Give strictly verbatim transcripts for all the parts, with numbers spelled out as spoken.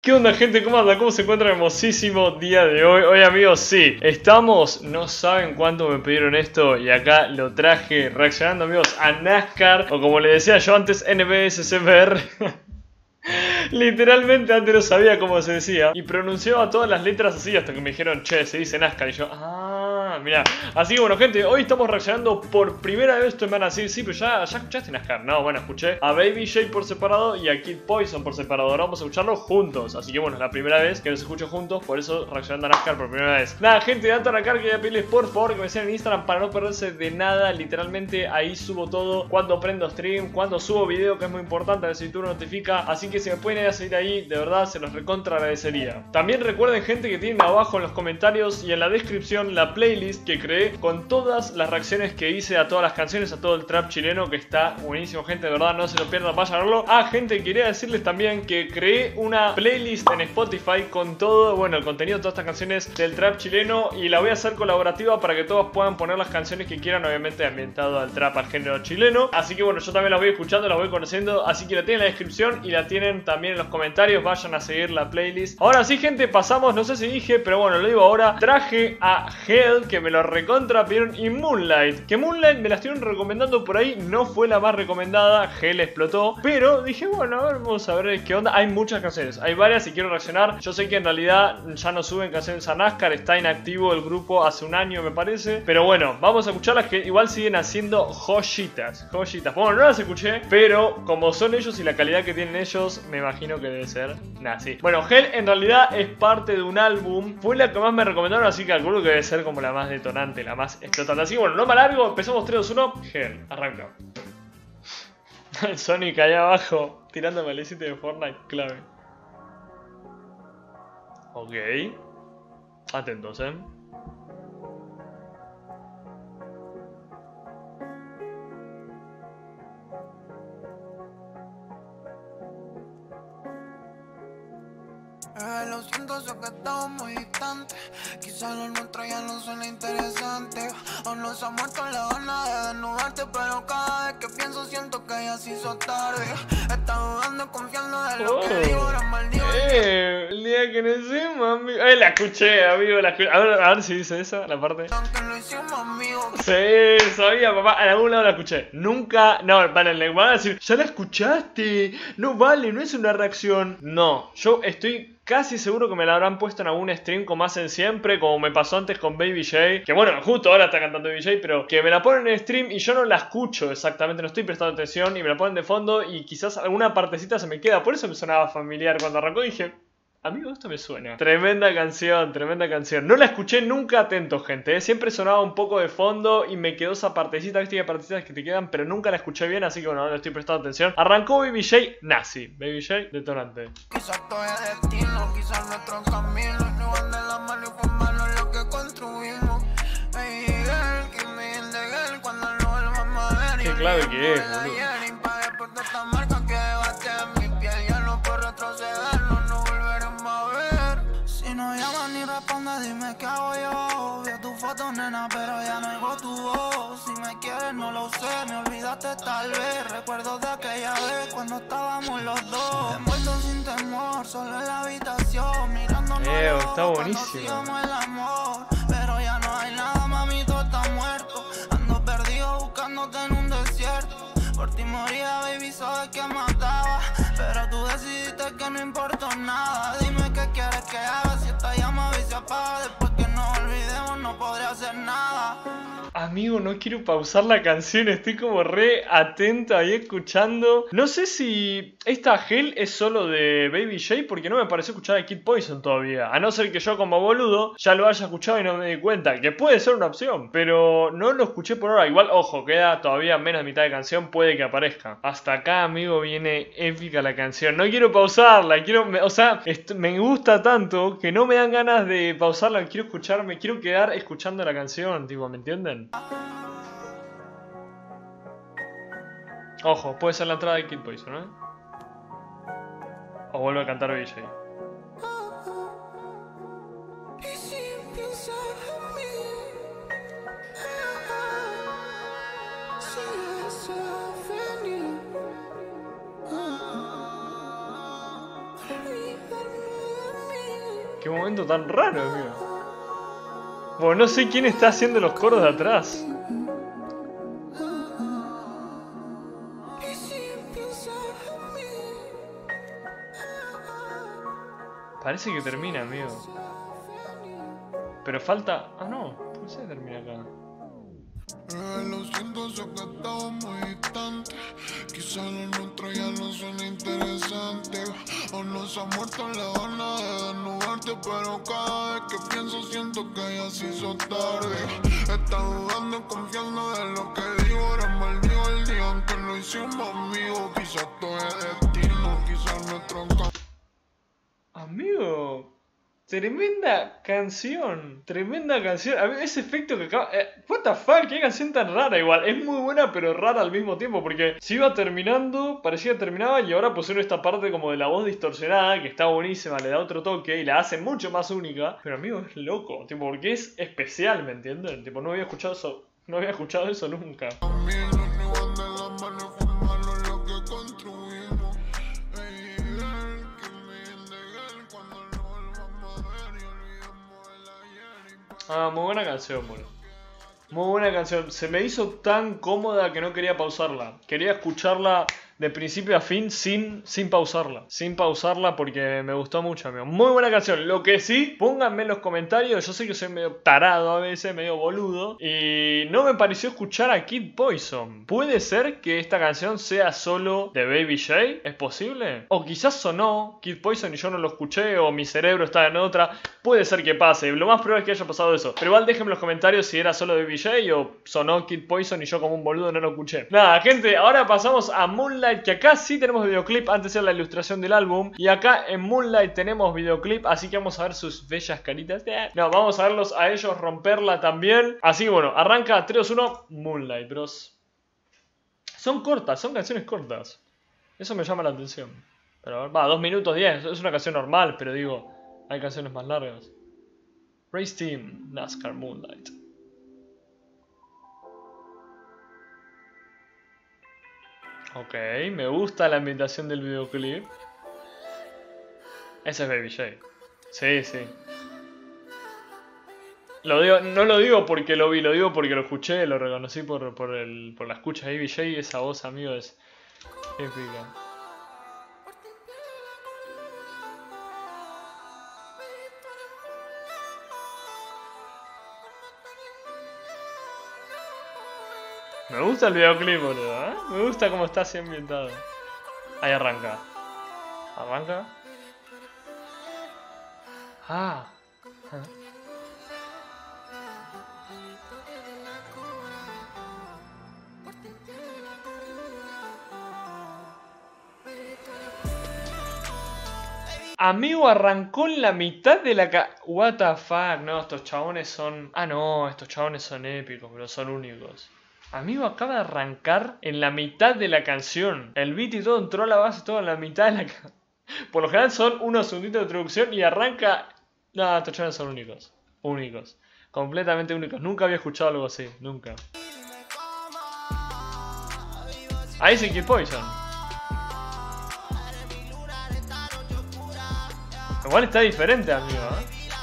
¿Qué onda, gente? ¿Cómo anda? ¿Cómo se encuentra el hermosísimo día de hoy? Hoy, amigos, sí, estamos, no saben cuánto me pidieron esto y acá lo traje reaccionando, amigos, a NASCAR, o como le decía yo antes, N B S C B R. Literalmente antes no sabía cómo se decía y pronunciaba todas las letras así hasta que me dijeron, che, se dice NASCAR. Y yo, ah, mira. Así que bueno, gente, hoy estamos reaccionando por primera vez. Ustedes me van a decir, sí, pero ya, ya escuchaste NASCAR. No, bueno, escuché a Baby J por separado y a Kid Poison por separado. Ahora vamos a escucharlos juntos. Así que bueno, es la primera vez que los escucho juntos, por eso reaccionando a NASCAR por primera vez. Nada, gente, de antes de arrancar quería pedirles por favor que me sigan en Instagram para no perderse de nada. Literalmente ahí subo todo, cuando prendo stream, cuando subo video, que es muy importante, a ver si YouTube notifica. Así que si me pueden ir a seguir ahí, de verdad se los recontra agradecería. También recuerden, gente, que tienen abajo en los comentarios y en la descripción la playlist que creé con todas las reacciones que hice a todas las canciones, a todo el trap chileno, que está buenísimo, gente, de verdad, no se lo pierdan, vayan a verlo. Ah, gente, quería decirles también que creé una playlist en Spotify con todo, bueno, el contenido de todas estas canciones del trap chileno, y la voy a hacer colaborativa para que todos puedan poner las canciones que quieran, obviamente ambientado al trap, al género chileno. Así que bueno, yo también las voy escuchando, las voy conociendo, así que la tienen en la descripción y la tienen también en los comentarios. Vayan a seguir la playlist. Ahora sí, gente, pasamos, no sé si dije, pero bueno, lo digo ahora. Traje a Hell, que me lo recontra pidieron, y Moonlight, que Moonlight me la estuvieron recomendando por ahí, no fue la más recomendada. Hell explotó, pero dije, bueno, a ver, vamos a ver qué onda. Hay muchas canciones, hay varias y quiero reaccionar. Yo sé que en realidad ya no suben canciones a NASCAR, está inactivo el grupo hace un año, me parece, pero bueno, vamos a escucharlas, que igual siguen haciendo joyitas, joyitas. Bueno, no las escuché, pero como son ellos y la calidad que tienen ellos, me imagino que debe ser nah, sí. Bueno, Hell en realidad es parte de un álbum, fue la que más me recomendaron, así que calculo que debe ser como la más detonante, la más explotante. Así que bueno, no me alargo, empezamos tres, dos, uno, Hell, arranca. Sonic allá abajo, tirando malecito de Fortnite, clave. Ok. Atentos, eh. Eh, lo siento, sé que estamos muy distantes. Quizás lo nuestro ya no suena interesante. Aún no se ha muerto la gana de desnudarte, pero cada vez que pienso siento que ya se hizo tarde. Estás dudando, confiando de lo oh. que digo, ahora maldigo. Eh, el día que nací, mami. Eh, la escuché, amigo, la escuché. A ver, a ver si dice esa, la parte. Aunque lo hicimos, amigo. Sí, sabía, papá, en algún lado la escuché. Nunca, no, van a, van a decir, ya la escuchaste. No vale, no es una reacción. No, yo estoy casi seguro que me la habrán puesto en algún stream como hacen siempre, como me pasó antes con Baby J. Que bueno, justo ahora está cantando Baby J, pero que me la ponen en stream y yo no la escucho exactamente, no estoy prestando atención y me la ponen de fondo y quizás alguna partecita se me queda. Por eso me sonaba familiar cuando arrancó y dije, amigo, esto me suena. Tremenda canción, tremenda canción. No la escuché nunca atento, gente, ¿eh? Siempre sonaba un poco de fondo y me quedó esa partecita, viste que hay partecitas que te quedan, pero nunca la escuché bien, así que bueno, ahora le estoy prestando atención. Arrancó Baby J, nazi. Baby J, detonante. Quizás todo es destino, quizás nuestro camino no van de la mano y fue malo lo que construimos. Hey, girl, que me entiende girl, cuando no volvamos a ver. Qué clave que es, boludo. Dime qué hago yo, vi tu foto, nena, pero ya no oigo tu voz. Si me quieres no lo sé, me olvidaste tal vez. Recuerdo de aquella vez cuando estábamos los dos envueltos sin temor, solo en la habitación mirándonos Eh, los está ojos buenísimo. cuando hacíamos el amor. Pero ya no hay nada, mami, todo está muerto. Ando perdido buscándote en un desierto. Por ti moría, baby, sabes que mataba, pero tú decidiste que no importó nada. Dime qué quieres que haga, si esta llama hoy se apaga. Después que nos olvidemos no podré hacer nada. Amigo, no quiero pausar la canción, estoy como re atento ahí escuchando. No sé si esta Hell es solo de Baby J, porque no me pareció escuchar a Kid Poison todavía. A no ser que yo como boludo ya lo haya escuchado y no me di cuenta, que puede ser una opción, pero no lo escuché por ahora. Igual, ojo, queda todavía menos de mitad de canción, puede que aparezca. Hasta acá, amigo, viene épica la canción. No quiero pausarla, quiero, me, o sea, me gusta tanto que no me dan ganas de pausarla. Quiero escucharme, quiero quedar escuchando la canción, tipo, ¿me entienden? Ojo, puede ser la entrada de Kid Poison, ¿eh? O vuelve a cantar Baby J. Qué momento tan raro, amigo. Bueno, no sé quién está haciendo los coros de atrás. Parece que termina, amigo. Pero falta... Ah, no. ¿Por qué termina acá? Eh, lo siento, sé que estaba muy distante. Quizá lo nuestro ya no suena interesante. Aún no se ha muerto la gana de desnudarte, pero cada vez que pienso siento que ya se hizo tarde. Está dudando, confiando de lo que digo. Ahora maldigo el día en que lo hicimos amigos. Quizás todo es destino, quizás nuestro camino. Amigo, tremenda canción, tremenda canción. A mí ese efecto que acaba... Eh, what the fuck, qué canción tan rara igual. Es muy buena pero rara al mismo tiempo porque se iba terminando, parecía que terminaba y ahora pusieron esta parte como de la voz distorsionada que está buenísima, le da otro toque y la hace mucho más única. Pero amigo, es loco, tipo, porque es especial, ¿me entienden? Tipo, no había escuchado eso, no había escuchado eso nunca. Ah, muy buena canción, bueno. Muy buena canción. Se me hizo tan cómoda que no quería pausarla. Quería escucharla de principio a fin sin, sin pausarla. Sin pausarla porque me gustó mucho, amigo. Muy buena canción. Lo que sí, pónganme en los comentarios. Yo sé que soy medio tarado a veces, medio boludo. Y no me pareció escuchar a Kid Poison. ¿Puede ser que esta canción sea solo de Baby J? ¿Es posible? O quizás sonó Kid Poison y yo no lo escuché. O mi cerebro está en otra. Puede ser que pase. Lo más probable es que haya pasado eso. Pero igual déjenme en los comentarios si era solo de Baby J o sonó Kid Poison y yo como un boludo no lo escuché. Nada, gente, ahora pasamos a Moonlight. Que acá sí tenemos videoclip, antes era la ilustración del álbum. Y acá en Moonlight tenemos videoclip, así que vamos a ver sus bellas caritas. No, vamos a verlos a ellos romperla también. Así que bueno, arranca tres, dos, uno, Moonlight, bros. Son cortas, son canciones cortas. Eso me llama la atención. Pero a ver, va, dos minutos diez, es una canción normal, pero digo, hay canciones más largas. Race Team, NASCAR Moonlight. Ok, me gusta la ambientación del videoclip. Ese es Baby J. Sí, sí. Lo digo, no lo digo porque lo vi, lo digo porque lo escuché, lo reconocí por, por, el, por la escucha de Baby J. Esa voz, amigo, es épica. Me gusta el videoclip, boludo, ¿eh? Me gusta cómo está así ambientado. Ahí arranca. Arranca. Ah. Amigo, arrancó en la mitad de la ca... What the fuck, no, estos chabones son... Ah, no, estos chabones son épicos, pero son únicos. Amigo, acaba de arrancar en la mitad de la canción. El beat y todo entró a la base, todo en la mitad de la canción. Por lo general son unos segunditos de introducción y arranca... No, estos chabones son únicos. Únicos. Completamente únicos. Nunca había escuchado algo así, nunca. Ahí sí Kid Poison. Igual está diferente, amigo, ¿eh?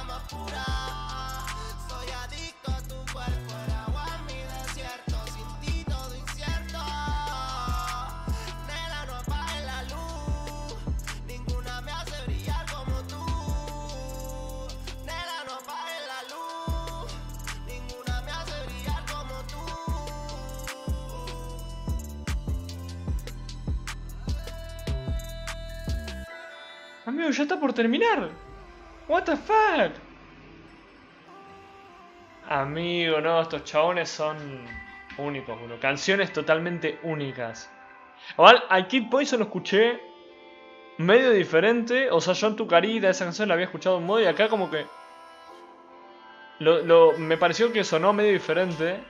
Amigo, ya está por terminar. What the fuck. Amigo, no, estos chabones son únicos, bro. Canciones totalmente únicas. Igual, al Kid Poison lo escuché medio diferente. O sea, yo en tu carita, esa canción la había escuchado un modo y acá como que... Lo, lo, me pareció que sonó medio diferente.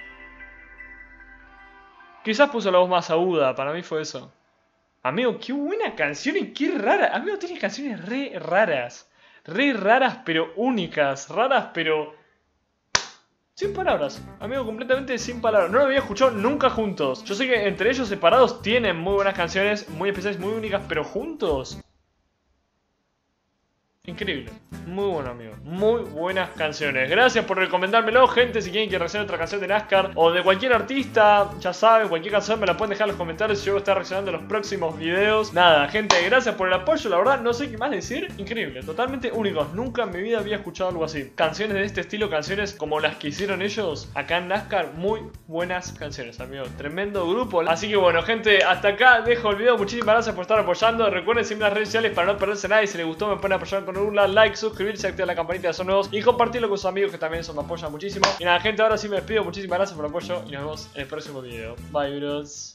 Quizás puso la voz más aguda, para mí fue eso. Amigo, qué buena canción y qué rara. Amigo, tiene canciones re raras. Re raras, pero únicas. Raras, pero... sin palabras. Amigo, completamente sin palabras. No lo había escuchado nunca juntos. Yo sé que entre ellos separados tienen muy buenas canciones, muy especiales, muy únicas, pero juntos... Increíble. Muy bueno, amigo. Muy buenas canciones. Gracias por recomendármelo, gente. Si quieren que reaccione otra canción de NASCAR o de cualquier artista, ya saben, cualquier canción me la pueden dejar en los comentarios y yo voy a estar reaccionando en los próximos videos. Nada, gente, gracias por el apoyo. La verdad, no sé qué más decir. Increíble, totalmente únicos. Nunca en mi vida había escuchado algo así. Canciones de este estilo, canciones como las que hicieron ellos acá en NASCAR. Muy buenas canciones, amigo. Tremendo grupo. Así que bueno, gente, hasta acá dejo el video. Muchísimas gracias por estar apoyando. Recuerden seguirme en las redes sociales para no perderse nada. Y si les gustó, me pueden apoyar con un like, suscribirse, activar la campanita de son nuevos y compartirlo con sus amigos que también eso me apoyan muchísimo. Y nada, gente, ahora sí me despido. Muchísimas gracias por el apoyo y nos vemos en el próximo video. Bye, bros.